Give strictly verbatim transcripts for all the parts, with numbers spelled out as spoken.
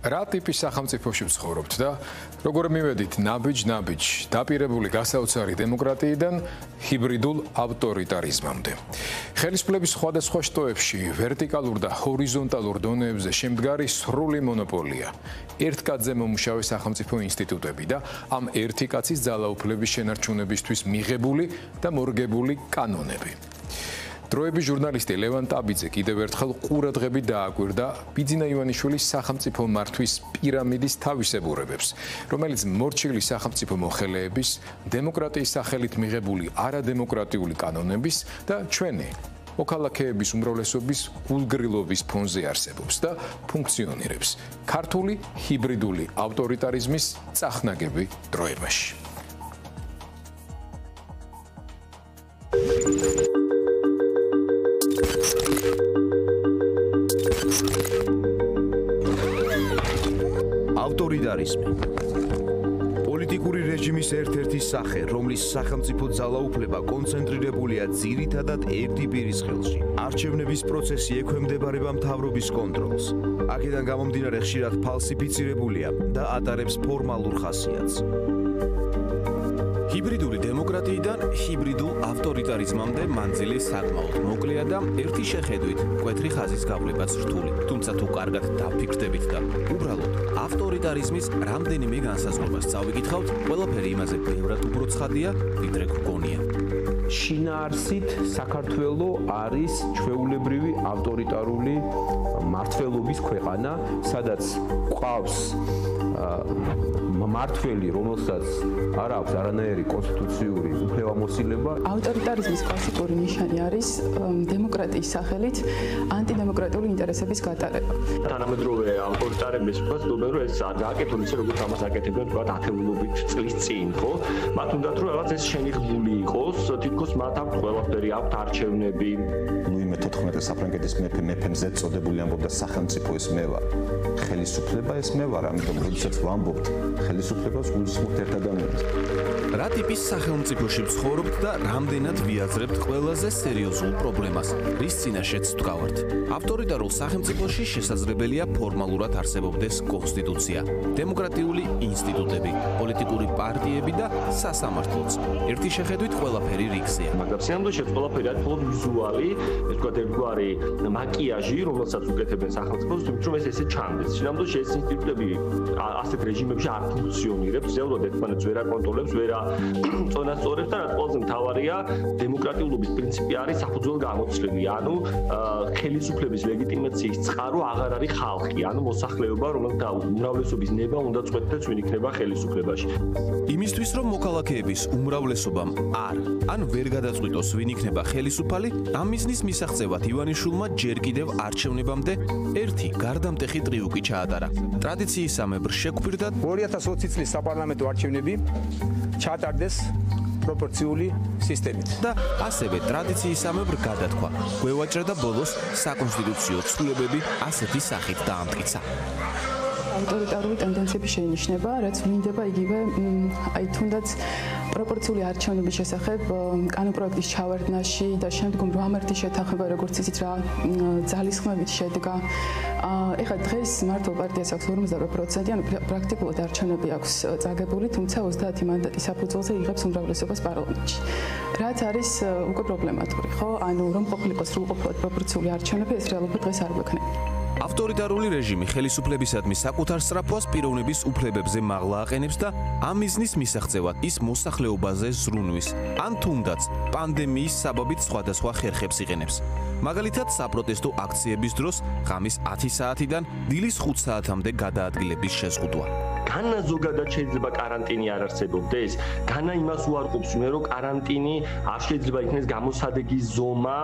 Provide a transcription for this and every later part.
რა ტიპის სახელმწიფოში ვცხოვრობთ და როგორ მივედით ნაბიჯ-ნაბიჯ დაპირებული გასაოცარი დემოკრატიიდან ჰიბრიდულ ავტორიტარიზმამდე. ხელისუფლების სხვადასხვა შტოებში ვერტიკალურ და ჰორიზონტალურ დონეებზე შემდგარი სრული მონოპოლია. ერთ კაცზე მომუშავე სახელმწიფო ინსტიტუტები და ამ ერთი კაცის ძალაუფლების შენარჩუნებისთვის მიღებული და მორგებული კანონები. დროების ჟურნალისტი ლევან ტაბიძე კიდევ ერთხელ ყურადღებით დააკვირდა ბიძინა ივანიშვილის სახელმწიფო მართვის პირამიდის თავისებურებებს, რომელიც მორჩილი სახელმწიფო მოხელეების, დემოკრატიის სახელით მიღებული არადემოკრატიული კანონების და ჩვენი მოქალაქეების უმრავლესობის გულგრილობის ფონზე არსებობს და ფუნქციონირებს ქართული ჰიბრიდული ავტორიტარიზმის წახნაგები დროებაში. ავტორიტარიზმი პოლიტიკური რეჟიმის ერთ-ერთი სახე, რომლის სახელმწიფო ძალაუფლება კონცენტრირებულია ძირითადად ერთი პირის ხელში. არჩევნების პროცესი ექვემდებარება მთავრობის კონტროლს. აქედან გამომდინარე ხშირად ფალსიფიცირებულია და ატარებს ფორმალურ ხასიათს. ჰიბრიდული დემოკრატიიდან ჰიბრიდულ ავტორიტარიზმამდე მანძილი საკმაოდ მოკლეა და ერთი შეხედვით მკვეთრი ხაზის გავლენაც რთული. თუმცა თუ კარგად დავფიქრდებით და უბრალოდ ავტორიტარიზმის რამდენიმე განსაზღვრებას წავიკითხავთ, ყველაფერი იმაზე ბევრად უფრო ცხადია, ვიდრე გგონია. შინაარსით საქართველო არის ჩვეულებრივი ავტორიტარული მმართველობის ქვეყანა, სადაც ყავს მმართველი, რომელსაც არ აქვს არანაირი კონსტიტუციური უფლებამოსილება. ავტორიტარიზმის კლასიკური ნიშანი არის დემოკრატიის სახელით ანტიდემოკრატიული ინტერესების გატარება. თანამედროვე ავტორიტარების ფასდობენ რომ ეს არ გააკეთონ ისე როგორც ამას აკეთებენ თქვა ათეულობით წლის წინ, ხო? მათ უნდათ რომ რაღაც ეს შენიღბული იყოს, თითქოს მათ აქვს ყველაფერი, აქვთ არჩევნები. ლუი მეთოთხმეტე საფრანგეთის მეფე მეფემ ზედ წოდებული ამბობდა სახელმწიფო ეს მე ვარ. ხელისუფლება ეს მე ვარ, ამიტომ როდესაც ვამბობთ ხელისუფლებას გულისხმობთ ერთ ადამიანს. რა ტიპის სახელმწიფოში ვცხოვრობთ და რამდენად ვიაზრებთ ყველაზე სერიოზულ პრობლემას, რის წინაშეც ვდგავართ. ავტორიტარულ სახელმწიფოში შესაძლებელია ფორმალურად არსებობდეს კონსტიტუცია, დემოკრატიული ინსტიტუტები, პოლიტიკური პარტიები და სასამართლოც. ერთი შეხედვით ყველაფერი რიგზეა. მაგრამ სინამდვილეში ყველაფერი არის მხოლოდ ვიზუალი, ეს თქვა ერთგვარი მაკიაჟი, რომელსაც უკეთებენ სახელმწიფოს, თუმცა ეს ესე ჩანდეს. სინამდვილეში ეს ინსტიტუტები ასეთ რეჟიმებში არ ფუნქციონირებს, ზეურად ერთმანეთს ვერ აკონტროლებს, ვერ წონასწორებს და რაც ყველაზე მთავარია, დემოკრატიულობის პრინციპი არის საფუძველ გამოცვლილი, ანუ ხელისუფლების ლეგიტიმაციის წყარო აღარ არის ხალხი, ანუ მოსახლეობა, რომელთა უმრავლესობის ნება უნდა წყვეტდეს, ვინ იქნება ხელისუფლებაში. იმისთვის, რომ მოქალაქეების უმრავლესობამ არ, ან ვერ გადაწყვიტოს, ვინ იქნება ხელისუფალი, ამ მიზნის მისაღწევად ივანიშვილმა ჯერ კიდევ არჩევნებამდე ერთი გარდამტეხი ტრიუკი ჩაატარა. ტრადიციისამებრ შეგვირდა ორი ათას ოცი წლის საპარლამენტო არჩევნები ჩაატარდეს პროპორციული სისტემით. და ასევე ტრადიციისამებრ გადათქვა. გვევაჭრა და ბოლოს საკონსტიტუციო ცვლილებები ასეთი სახით დაამტკიცა. ავტორიტარული ტენდენციები შეინიშნება, რაც მინდება იგივე აი თუნდაც პროპორციული არჩევნების შესახებ კანონპროექტის ჩავარდნაში და შემდგომ რამერთი შეთანხმება, როგორც იცით რა ძალისხმევით შედგა. ეხლა დღეს მართლ პარტიას აქვს ორმოცდაორი პროცენტი, ანუ პრაქტიკულად არჩევნები აქვს წაგებული, თუმცა ოცდაათი მანდატის საფუძველზე იღებს უმრავლესობას პარლამენტში. რაც არის უკვე პრობლემატური, ხო? ანუ რომ ყოფილიყოს სრულყოფილად პროპორციული არჩევნები, ეს რეალობა დღეს არ გვექნება. ავტორიტარული რეჟიმი ხელისუფლებისადმი საკუთარ სწრაფვას პიროვნების უფლებებზე მაღლა აყენებს და ამ მიზნის მისაღწევად ის მოსახლეობაზე ზრუნვის, ან თუნდაც პანდემიის საბაბით სხვადასხვა ხერხებს იყენებს. მაგალითად, საპროტესტო აქციების დროს ღამის ათი საათიდან დილის ხუთ საათამდე გადაადგილების შეზღუდვა. განა ზოგადად შეიძლება каранტინი არ არსებობდეს, განა იმას უარყოფს, რომ каранტინი არ შეიძლება იქნეს გამოსადეგი ზომა,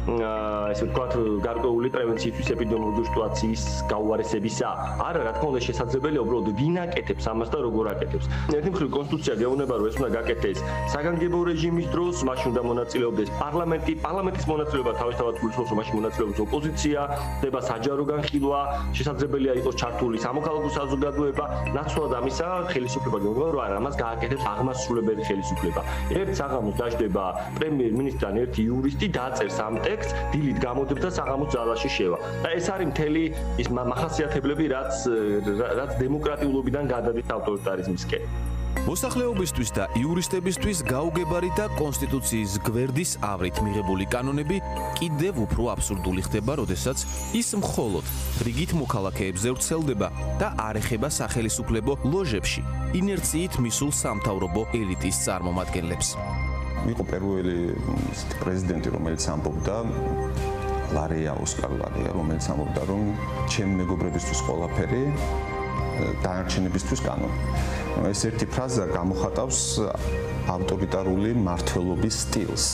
ესე ვთქვათ, გარკვეული პრევენციისთვის ეპიდემიოლოგიური სიტუაციის გაუარესებისა. არა, რა თქმა უნდა, შესაძლებელია უბრალოდ ვინ აკეთებს ამას და როგორ აკეთებს. ერთი მხრივ კონსტიტუცია გეუბნება, რომ ეს უნდა გაკეთდეს საგანგებო რეჟიმის დროს, მაშინ უნდა მონაწილეობდეს პარლამენტი, პარლამენტის მონაწილეობა თავისთავად გულისხმობს, რომ მაშინ მონაწილეობს ოპოზიცია, ხდება საჯარო განხილვა, შესაძლებელია იყოს ჩართული სამოქალაქო საზოგადოება, ნაცვლად მიუხედავად ამისა, ხელისუფლება გეგმავდა, რომ არა, ამას გააკეთებს აღმასრულებელი ხელისუფლება. ერთ საღამოს დაждდება პრემიერ-მინისტრთან ერთი იურისტი, დაწერს ამ ტექსტს, დილით გამოდებს და საღამოს ძალაში შევა. და ეს არის მთელი ის მახასიათებლები, რაც რაც დემოკრატიულობიდან გადადის ავტორიტარიზმისკენ. მოსახლეობისთვის და იურისტებისთვის გაუგებარი და კონსტიტუციის გვერდის ავრით მიღებული კანონები კიდევ უფრო აბსურდული ხდება, როდესაც ის მხოლოდ რიგით მოქალაქეებზე ვრცელდება და არ ეხება სახელისუფლებო ლოჟებში ინერციით მისულ სამთავრობო ელიტის წარმომადგენლებს. იყო პირველი პრეზიდენტი, რომელიც ამბობდა ლარია ოსკარ ლარია, რომელიც ამბობდა, რომ ჩემი მეგობრებისთვის ყველაფერი დანარჩენებისთვის კანონი. ეს ერთი ფრაზა გამოხატავს ავტორიტარული მმართველობის სტილს.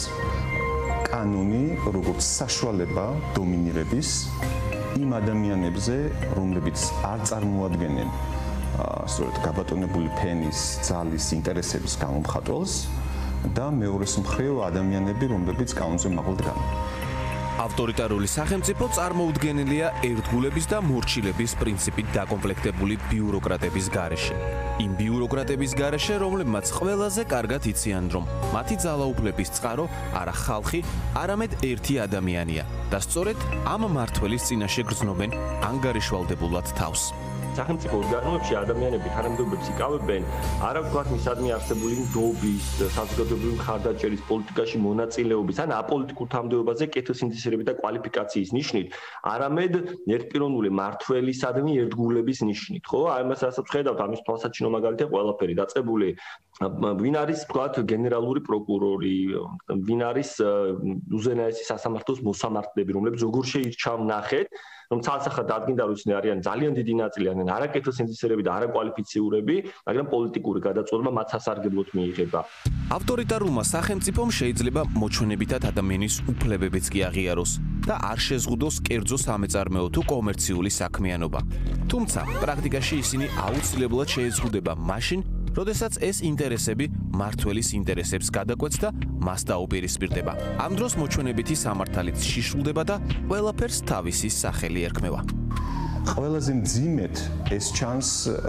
კანონი როგორც საშუალება დომინირების იმ ადამიანებზე, რომლებიც არ წარმოადგენენ სწორედ გაბატონებული ფენის, ძალის, ინტერესების გამომხატველს და მეორეს მხრივ ადამიანები, რომლებიც კანონზე მაღლა დგანან. ავტორიტარული სახელმწიფო წარმოუდგენელია ერთგულების და მორჩილების პრინციპით დაკომპლექტებული ბიუროკრატების გარეშე. იმ ბიუროკრატების გარეშე, რომლებმაც ყველაზე კარგად იციან, რომ მათი ძალაუფლების წყარო არა ხალხი, არამედ ერთი ადამიანია და სწორედ ამ მმართველის წინაშე გრძნობენ ანგარიშვალდებულად თავს. სახელმწიფო ორგანოებში ადამიანები თანამდებობებს იკავებენ არა ვთქვათ მისადმი არსებული ნდობის, საზოგადოებრივი მხარდაჭერის, პოლიტიკაში მონაწილეობის ან აპოლიტიკურ თანამდებობაზე კეთილსინთეზირების და კვალიფიკაციის ნიშნით, არამედ ერთპიროვნული მმართველისადმი ერთგულების ნიშნით, ხო? აი მას რასაც ხედავთ, ამის თვალსაჩინო მაგალითია ყველაფერი დაწყებული ვინ არის ვთქვათ გენერალური პროკურორი, ვინ არის უზენაესი სასამართლოს მოსამართლეები, რომლებიც როგორ შეირჩა ვნახეთ, რომ ცალსახად დადგინდა რომ ისინი არიან ძალიან დიდი ნაწილი არიან არაკეთილსინთეზირები და არაკვალიფიციური, მაგრამ პოლიტიკური გადაწყვეტილება მათ სასარგებლოდ მიიღება. ავტორიტარულმა სახელმწიფომ შეიძლება მოჩვენებითად ადამიანის უფლებებიც კი აღიაროს და არ შეზღუდოს კერძო სამეწარმეო თუ კომერციული საქმიანობა. თუმცა პრაქტიკაში ისინი აუცილებლად შეეზღუდება მაშინ, როდესაც ეს ინტერესები მმართველის ინტერესებს გადაკვეთს და მას დაუპირისპირდება. ამ დროს მოჩვენებითი სამართალიც შიშრულდება და ყველაფერს თავისი სახელი ერქმევა. ყველაზე მძიმედ ეს ჩანს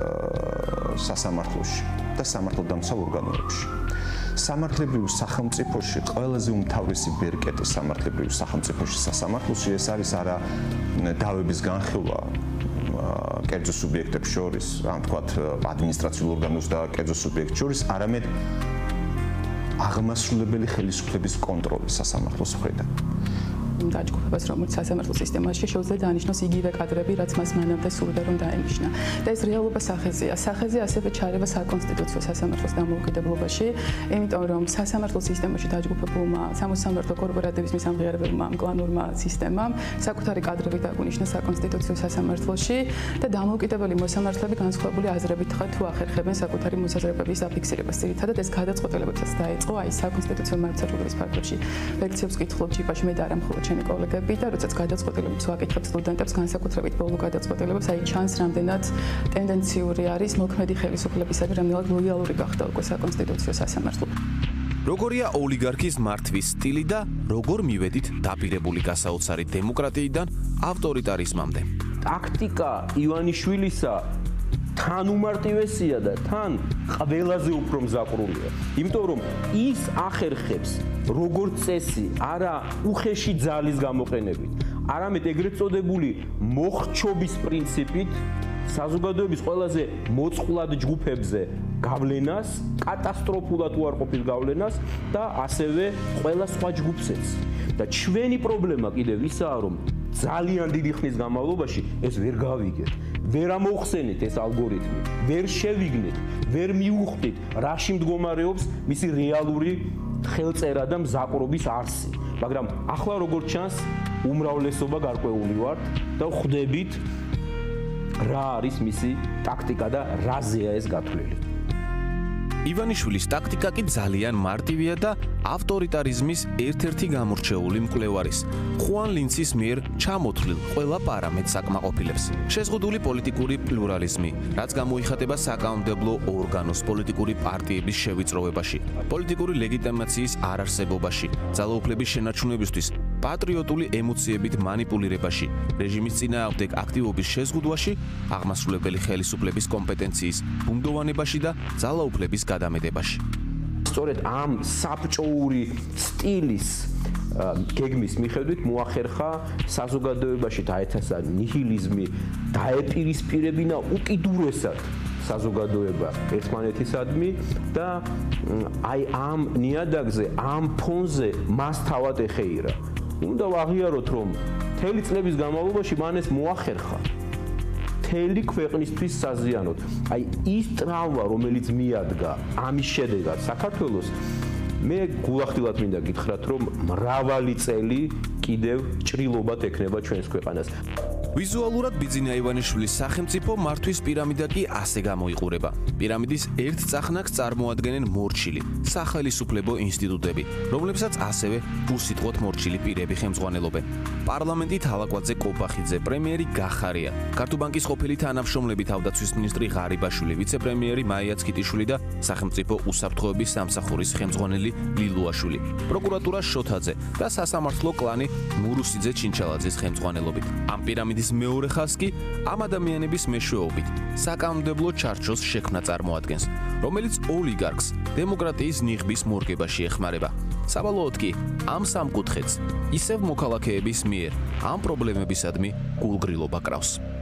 სასამართლოში და სამართალდამცავ ორგანოებში. სამართლებრივ სახელმწიფოში ყველაზე უმთავრესი ბერკეტი სამართლებრივ სახელმწიფოში სასამართლოში ეს არის არა დავების განხილვა კერძო სუბიექტებს შორის, ან თქვათ ადმინისტრაციულ ორგანოს და კერძო სუბიექტებს შორის, არამედ აღმასრულებელი ხელისუფლების კონტროლი სასამართლოს მხრიდან. დაჯგუფებას, რომელიც სასამართლო სისტემაში შეუძლია დაანიშნოს იგივე კადრები, რაც მას მანამდე სურდა რომ დაენიშნა. და ეს რეალობა სახეზეა. სახეზე ასევე ჩარევა საკონსტიტუციო სასამართლოს დამოუკიდებლობაში, იმიტომ რომ სასამართლო სისტემაში დაჯგუფებულმა სამოსამართლო კორპორატების მისამღიერებელმა კლანურმა სისტემამ საკუთარი კადრები დაგვინიშნა საკონსტიტუციო სასამართლოში და დამოუკიდებელი მოსამართლეები განსხვავებული აზრებით ხარ თუ ახერხებენ საკუთარი მოსაზრებების აფიქსირებას. ძირითადად ეს გადაწყვეტილებებსაც დაიწყო აი საკონსტიტუციო მართლობის ფარგლებში. ლექციებს კითხულობ ჯიპაში მე და არა მხოლოდ ჩემი კოლეგები და როდესაც გადაწყვეტილებებს ვაკითხებ სტუდენტებს განსაკუთრებით ბოლო გადაწყვეტილებებს აი ჩანს რამდენად ტენდენციური არის მოქმედი ხელისუფლებისა და რამდენად ლოიალური გახდა უკვე საკონსტიტუციო სასამართლო. როგორია ოლიგარქის მართვის სტილი და როგორ მივედით დაპირებული გასაოცარი დემოკრატიიდან ავტორიტარიზმამდე. ტაქტიკა ივანიშვილისა თან უმარტივესია და თან ყველაზე უფრო მზაკრულია. იმიტომ რომ ის ახერხებს როგორც წესი, არა უხეში ძალის გამოყენებით, არამედ ეგრეთ წოდებული მოხრჩობის პრინციპით საზოგადოების ყველაზე მოწყვლად ჯგუფებზე გავლენას, კატასტროფულად უარყოფილ გავლენას და ასევე ყველა სხვა ჯგუფსაც. და ჩვენი პრობლემა კიდევ ისაა, რომ ძალიან დიდი ხნის განმავლობაში ეს ვერ გავიგეთ. ვერ ამოხსენეთ ეს ალგორითმი, ვერ შევიგნეთ, ვერ მიუხვდით, რაში მდგომარეობს მისი რეალური ხელწერა და მზაკრობის არსი. მაგრამ ახლა როგორც ჩანს, უმრავლესობა გარკვეული ვართ და ხვდებით რა არის მისი ტაქტიკა და რაზეა ეს გათვლილი. ივანიშვილის ტაქტიკა კი ძალიან მარტივია და ავტორიტარიზმის ერთ-ერთი გამორჩეული მკვლევარის ხუან ლინცის მიერ ჩამოთვლილ ყველა პარამეტრს აკმაყოფილებს. შეზღუდული პოლიტიკური პლურალიზმი, რაც გამოიხატება საკანონმდებლო ორგანოს პოლიტიკური პარტიების შევიწროვებაში, პოლიტიკური ლეგიტიმაციის არარსებობაში, ძალაუფლების შენარჩუნებისთვის პატრიოტული ემოციებით манипуლირებაში, რეჟიმის წინააღმდეგ აქტივობის შეზღუდვაში, აღმასრულებელი ხელისუფლების კომპეტენციის ბუნდოვანებაში და ძალაუფლების გადამეტებაში. სწორედ ამ საბჭოური სტილის გეგმის მიხედვით მოახერხა საზოგადოებაში დაეცასა ნიჰილიზმი, დაეპირისპირებინა უკიდურესად საზოგადოება ერთმანეთისადმი და აი ამ ნიადაგზე, ამ ფონზე მას თავად ეხეირა. უნდა ვაღიაროთ, რომ მთელი წლების განმავლობაში მან ეს მოახერხა მთელი ქვეყნისთვის საზიანოდ. აი ის ტრავმა, რომელიც მიადგა ამის შედეგად საქართველოს, მე გულახდილად მინდა გითხრათ, რომ მრავალი წელი კიდევ ჭრილობად ექნება ჩვენს ქვეყანას. ვიზუალურად ბიძინა ივანიშვილის სახელმწიფო მართვის პირამიდა კი ასე გამოიყურება. პირამიდის ერთ წახნაგს წარმოადგენენ მორჩილი, სახელისუფლებო ინსტიტუტები, რომლებსაც ასევე უსიტყვოდ მორჩილი პირები ხელმძღვანელობენ. პარლამენტი თალაკვაძე კოპახიძე, პრემიერი გახარია, ქართუბანკის ყოფილი თანამშრომლები თავდაცვის მინისტრი ღარიბაშვილი, ვიცე-პრემიერი მაია ცქიტიშვილი და სახელმწიფო უსაფრთხოების სამსახურის ხელმძღვანელი ლილუაშვილი, პროკურატურა შოთაძე და სასამართლო კლანი მურუსიძე ჩინჩალაძის ხელმძღვანელობით. ამ პირამიდის მეორე ხაზს კი ამ ადამიანების მეშვეობით საკანონმდებლო ჩარჩოს შექმნა წარმოადგენს, რომელიც ოლიგარქს დემოკრატიის ნიღბის მორგებაში ეხმარება. საბოლოოდ კი ამ სამკუთხედს ისევ მოქალაქეების მიერ ამ პრობლემებისადმი გულგრილობა კრავს.